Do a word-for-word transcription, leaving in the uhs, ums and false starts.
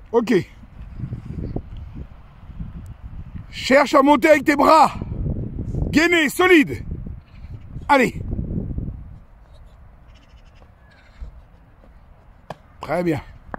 Ok. Cherche à monter avec tes bras. Gainés, solide. Allez. Très bien.